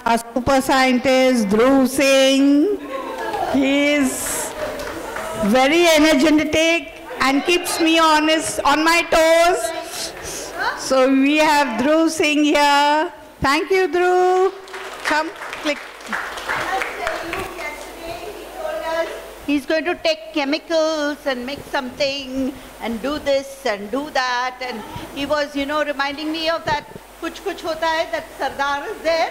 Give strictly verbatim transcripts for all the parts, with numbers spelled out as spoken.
our super scientist, Dhruv Singh. He is very energetic and keeps me honest on my toes. So we have Dhruv Singh here. Thank you, Dhruv. Come, click. He's going to take chemicals and make something and do this and do that. And he was, you know, reminding me of that Kuch Kuch Hota Hai, that Sardar is there.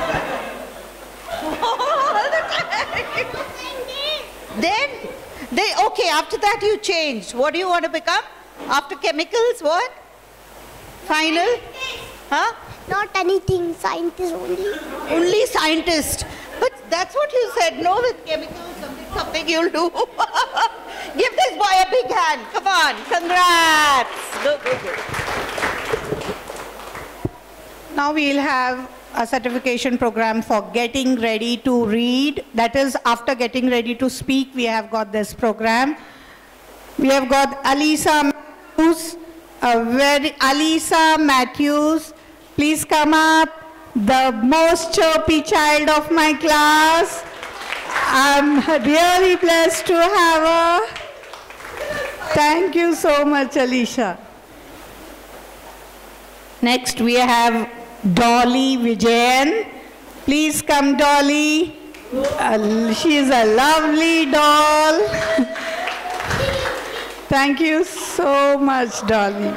All the time. Then, they, okay, after that you changed. What do you want to become? After chemicals, what? Final? Huh? Not anything, scientist only. Only scientist. But that's what you said, no, with chemicals, something, something you'll do. Give this boy a big hand. Come on, congrats. Go, go, go. Now we'll have a certification program for getting ready to read. That is, after getting ready to speak, we have got this program. We have got Alisa Matthews. A very, Alisa Matthews, please come up. The most chirpy child of my class. I'm really blessed to have her. Thank you so much, Alisha. Next we have Dolly Vijayan. Please come, Dolly. Uh, she is a lovely doll. Thank you so much, Dolly.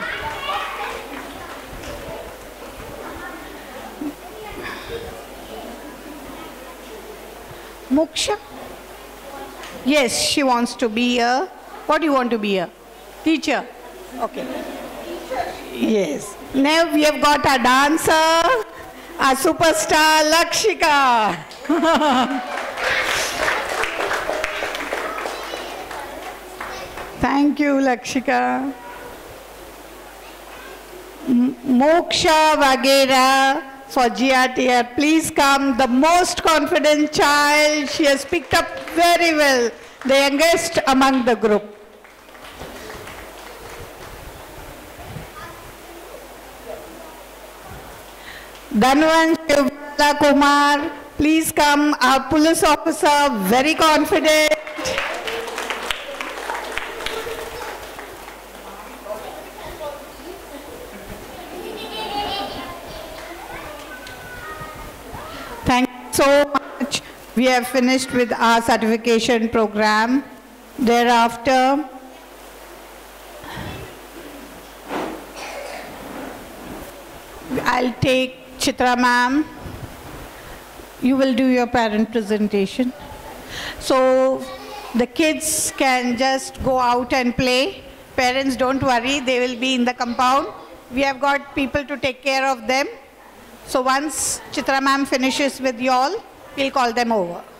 Moksha? Yes, she wants to be a, what do you want to be a? Teacher? Okay. Yes. Now we have got a dancer, a superstar, Lakshika. Thank you, Lakshika. M Moksha Vagera for G R T R. Please come. The most confident child. She has picked up very well. The youngest among the group. Dhanwan Shivlala Kumar. Please come. Our police officer, very confident. Thank you so much. We have finished with our certification program. Thereafter, I'll take Chitra ma'am. You will do your parent presentation. So the kids can just go out and play. Parents, don't worry, they will be in the compound. We have got people to take care of them. So once Chitra ma'am finishes with you all, we'll call them over.